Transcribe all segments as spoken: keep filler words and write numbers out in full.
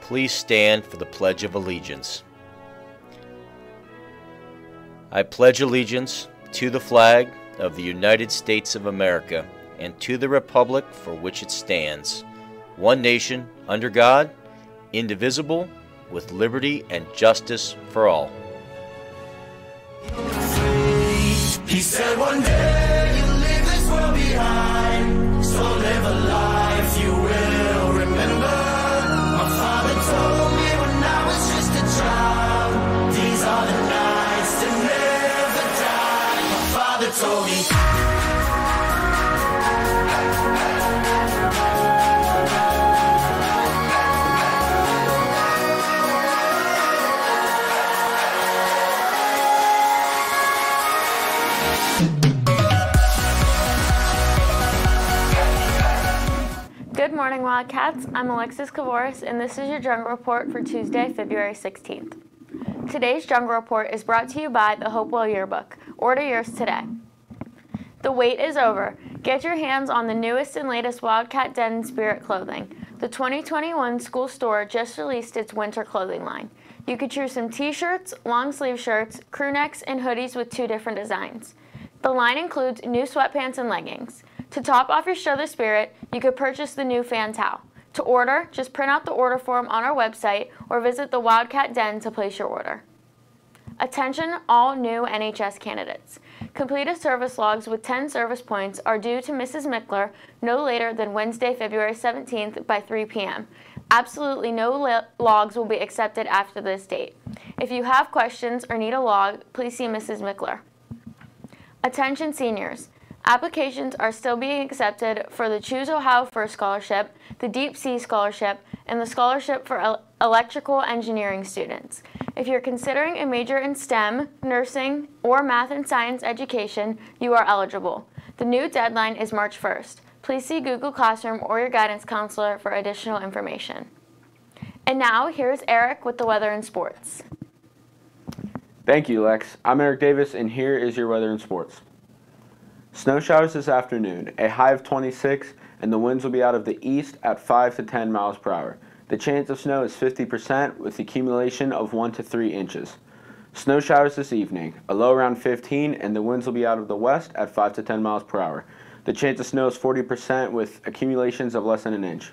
Please stand for the Pledge of Allegiance. I pledge allegiance to the flag of the United States of America and to the republic for which it stands, one nation, under God, indivisible, with liberty and justice for all. He said one day you'll leave this world behind, so live a life you will remember. My father told me when I was just a child, these are the nights that never die. My father told me. Good morning, Wildcats. I'm Alexis Kavoris, and this is your Jungle Report for Tuesday, February sixteenth. Today's Jungle Report is brought to you by the Hopewell Yearbook. Order yours today. The wait is over. Get your hands on the newest and latest Wildcat Den Spirit clothing. The twenty twenty-one school store just released its winter clothing line. You could choose some t-shirts, long sleeve shirts, crew necks, and hoodies with two different designs. The line includes new sweatpants and leggings. To top off your Show the Spirit, you could purchase the new fan towel. To order, just print out the order form on our website or visit the Wildcat Den to place your order. Attention all new N H S candidates. Completed service logs with ten service points are due to Missus Mickler no later than Wednesday, February seventeenth by three p m Absolutely no logs will be accepted after this date. If you have questions or need a log, please see Missus Mickler. Attention seniors. Applications are still being accepted for the Choose Ohio First Scholarship, the Deep Sea Scholarship, and the Scholarship for El- Electrical Engineering students. If you're considering a major in STEM, nursing, or math and science education, you are eligible. The new deadline is March first. Please see Google Classroom or your guidance counselor for additional information. And now, here's Eric with the weather and sports. Thank you, Lex. I'm Eric Davis, and here is your weather and sports. Snow showers this afternoon, a high of twenty-six, and the winds will be out of the east at five to ten miles per hour. The chance of snow is fifty percent with accumulation of one to three inches. Snow showers this evening, a low around fifteen, and the winds will be out of the west at five to ten miles per hour. The chance of snow is forty percent with accumulations of less than an inch.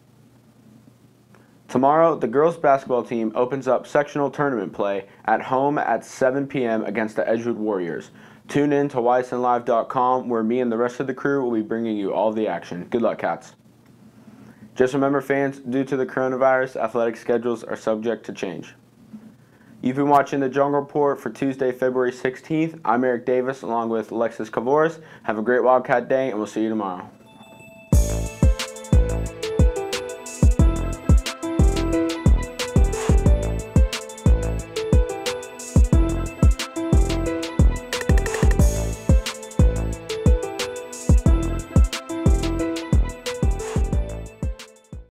Tomorrow, the girls basketball team opens up sectional tournament play at home at seven p m against the Edgewood Warriors. Tune in to Y S N live dot com where me and the rest of the crew will be bringing you all the action. Good luck, Cats. Just remember, fans, due to the coronavirus, athletic schedules are subject to change. You've been watching the Jungle Report for Tuesday, February sixteenth. I'm Eric Davis along with Alexis Kavoris. Have a great Wildcat day, and we'll see you tomorrow.